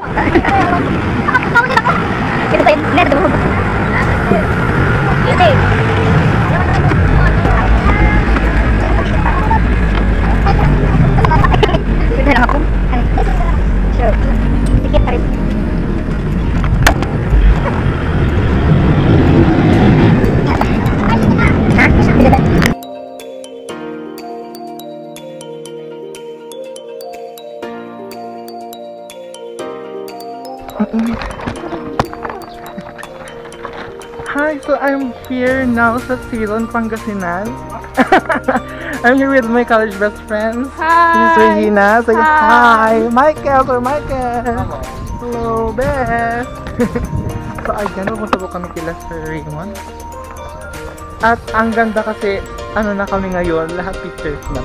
Hi, so I'm here now sa Silon, Pangasinan. I'm here with my college best friends. Hi! This is Regina. Say Hi! hi! Michael! Sir Michael! Hello, Beth! So ayan, pupunta po kami kila Sir Raymond. At ang ganda kasi, ano na kami ngayon, lahat pictures na.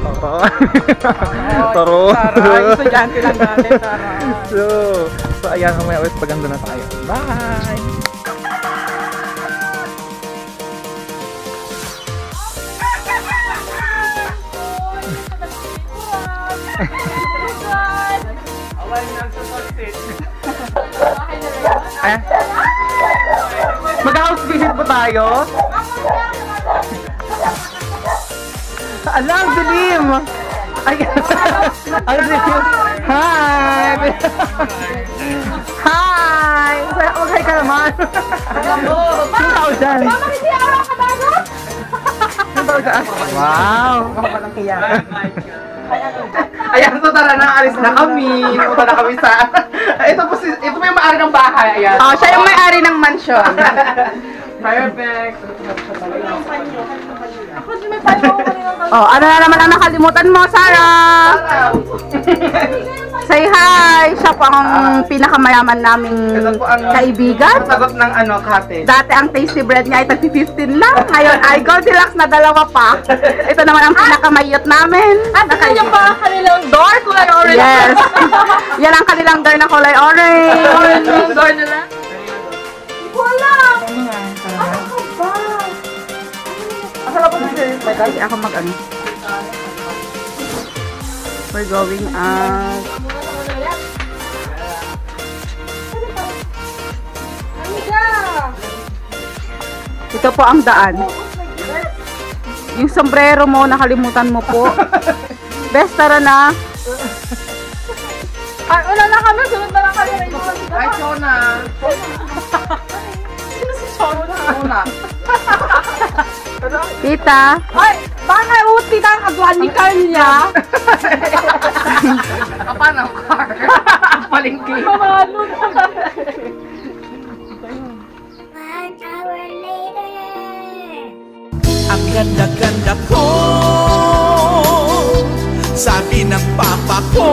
Taro! Taray! Estudyante lang natin, taray! So ayan, mamaya ulit paganda na tayo. Bye! Mag-house visit po tayo. Alam, dilim! Ay, ang dilim! Hi! Hi! Mag-hi ka naman! 2,000! Mama, hindi araw ka bago? 2,000! Wow! Ayan, so tara na, alis na kami. Punta na kami sa... ito po yung may-ari ng bahay. Ayan. Oh, siya yung may-ari ng mansion. Perfect. Oh, ano na naman ang nakalimutan mo, Sarah? Say hi! Siya po ang pinakamayaman naming Ito po ang kaibigan. sagot ng cottage. Dati ang tasty bread niya ay tag-15 lang. Ngayon ay Goldilocks na dalawa pa. Ito naman ang pinakamayot namin. At ito yung pa kanilang door kulay orange. Yes. Yan ang kanilang door na kulay orange. Orange door nila. Wala. Ano ba? Kasi ako mag-ano. We're going out. Ito po ang daan. Yung sombrero mo, nakalimutan mo po. Best, tara na. Ay, una na kami. Sunod na lang kami. Ay, Shona. Sino si Shona? Shona. Tita. Ay, baka tita ang kagwan ni Carl niya. Paano car? Palingki. Mamalo na. 1 hour later. Ang ganda-ganda ko, sabi ng papa ko,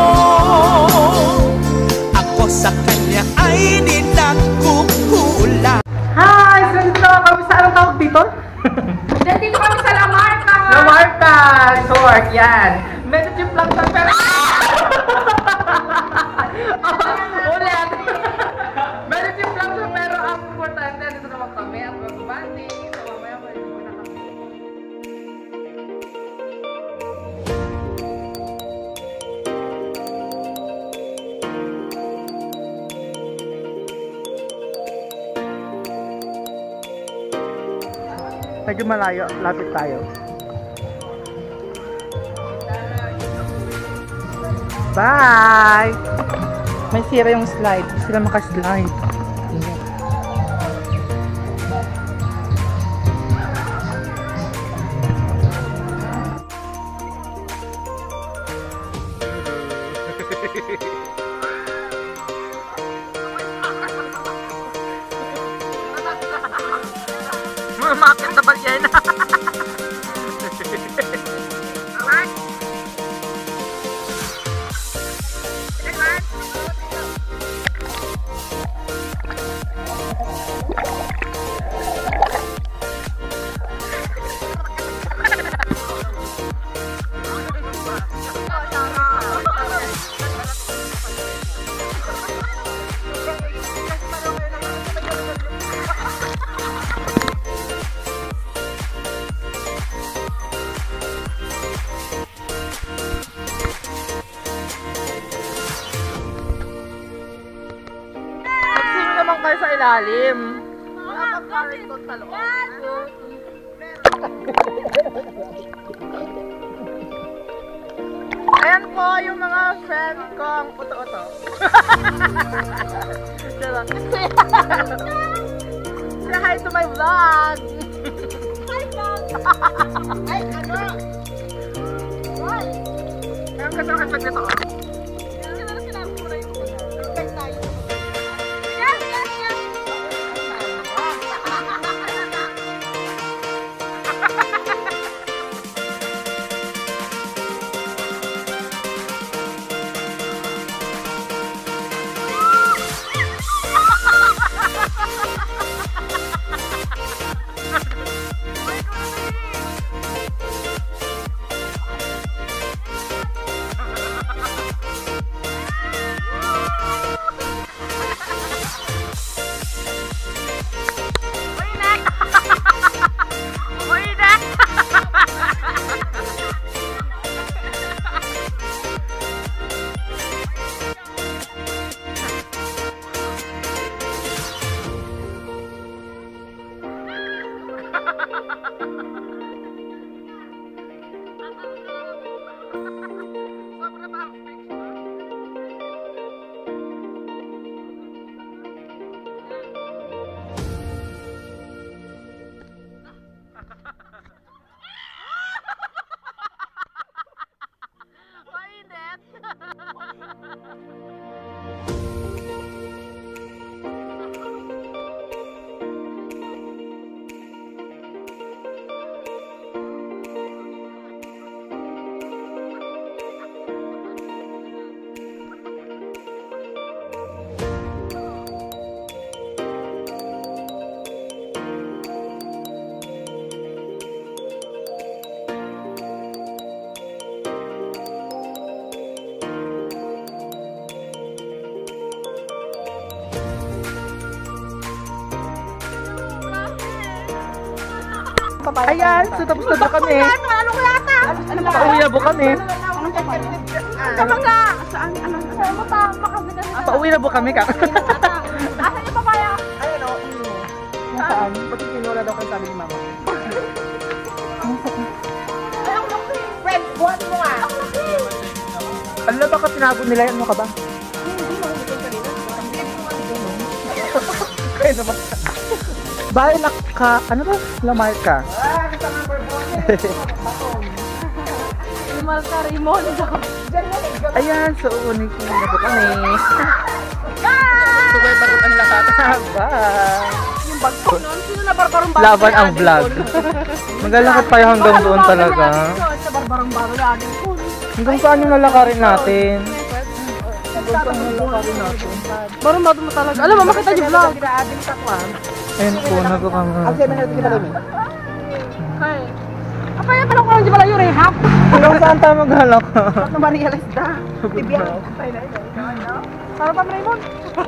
ako sa kanya ay di nagkukula. Hi! So dito na kami sa anong tawag dito? Dito kami sa La Marca. La Marca! Resort, yan. Medyo cheap lang sa pero... Ulit! Medyo cheap lang sa pero ang importante, dito naman kami at mag-banding. So mamaya pwede mo na kami. Medyo malayo, lapit tayo. Bye! May sira yung slide. Hindi sila makaslide. Mamakit na balyena. ilalim. Ayan po yung mga friends kong uto-uto. Diba? Say hi to my vlog! Hi vlog! Ay, ano? What? Ayun kasi ako pag nito. Sinabi ko na yung una. Guys tayo. Yes, yes, yes! Ayan, so tapos na ba kami? Ano ko yata? Pauwi na ba kami? Tama nga. Saan? Ano? Saan mo pa? Makabigas na. Pauwi na ba kami ka? Asan yung papaya? Ayun o, Nasaan? Pati kinula daw kayo sabi ni mama. Ay, ang laki. Friend, buhat mo nga. Ano ba ka tinago nila yan? Ano ka ba? Kaya naman. Bahay ka, ano ba? Lamay ka. Limal ka, Raymond. Ayan, so unin ko na po kami. So may barutan lahat. Bye! Yung bag ko nun, sino na barbarong bago? Laban ang vlog. Maglalakad tayo hanggang doon talaga. Sa barbarong bago na ating kun. Hanggang saan yung lalakarin natin? Hanggang saan yung lalakarin natin? Barong bago mo talaga. Alam mo, makita yung vlog. Ayun po, nagkakama. Kay. Apa yan, parang kurang di pala yung rehab. Hanggang saan tayo maghalak? Ba't naman realize na? Tibiyang. Para pa Raymond.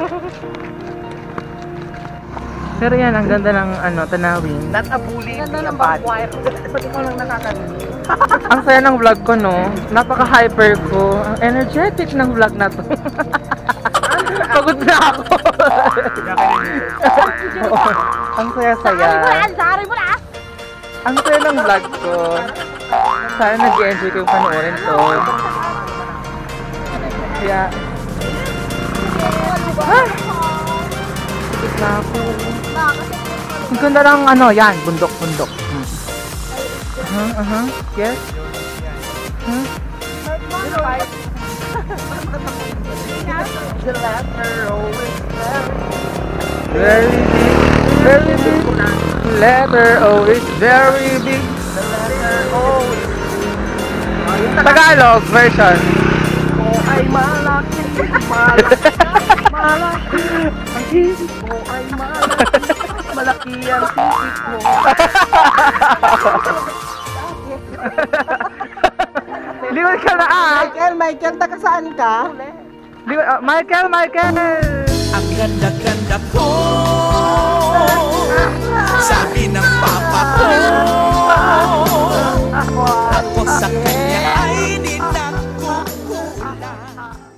Pero yan, ang ganda ng tanawin. Not a bully, Ganda be a ng bad. backwire. Pati ko lang nakakarinig. Ang saya ng vlog ko, no? Napaka-hyper ko. Ang energetic ng vlog na to. Pagod na ako. Ang saya-saya. Dari mo na. Ang saya ng vlog ko. Sana nag-enjoy kayong panoorin to. Kaya... Ikit na ako. Ang ganda ng yan, bundok-bundok. Yes? The letter always Very big, very big. Letter O is very big. the letter always Tagalog version. ko ay malaki, malaki, malaki. Ang isip ko ay malaki, malaki ang isip ko. Liwan ka na Michael, taga saan ka? Michael! Ang ganda-ganda ko, sabi ng papa ko. Ako sa kanya ay ninagkukulang.